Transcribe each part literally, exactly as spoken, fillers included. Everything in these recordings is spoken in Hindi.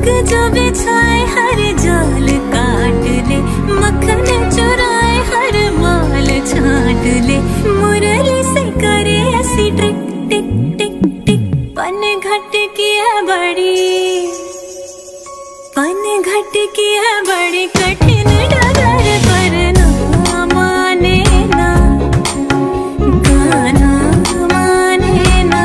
जो बिछाए हर जाल काट ले, मक्खन चुराए हर माल छाट ले, मुरली से करे ऐसी टिक टिक टिक टिक। पन घट की है बड़ी, पन घट की है बड़ी कठिन डगर, पर ना माने ना गाना माने ना।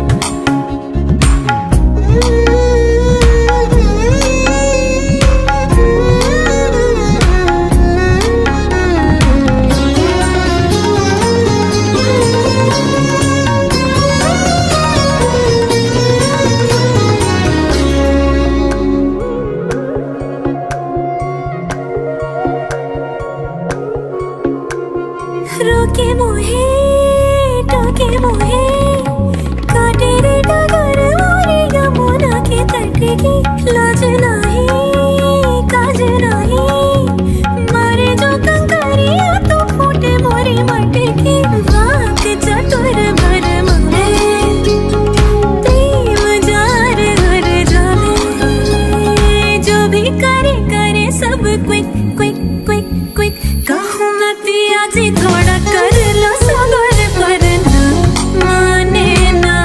रोके मोहे टोके मोहे, काटे रे डगर मोरी यमुना के तट की। लाज नाही काज नाही, मारे जो कंकरिया तो फूटे मोरी मटकी। वाक चतुर भर मारे, प्रेम जार हर जाने। जो भी करे करे सब क्विक क्विक क्विक क्विक। कहूँ मैं पिया जी थोड़ा कर लो सबर, पर ना माने ना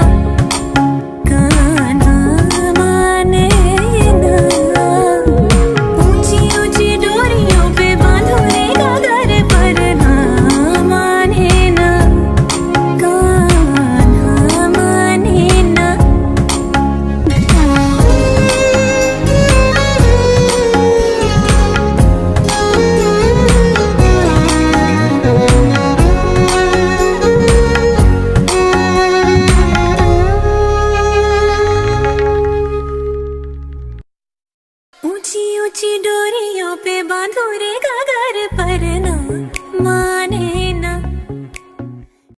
गाना माने ना। ऊंची ऊंची डोरियों पे बांधो रे गगर, पर ना माने ना गाना माने ना। ऊंची ऊंची डोरियों पे बांधो रे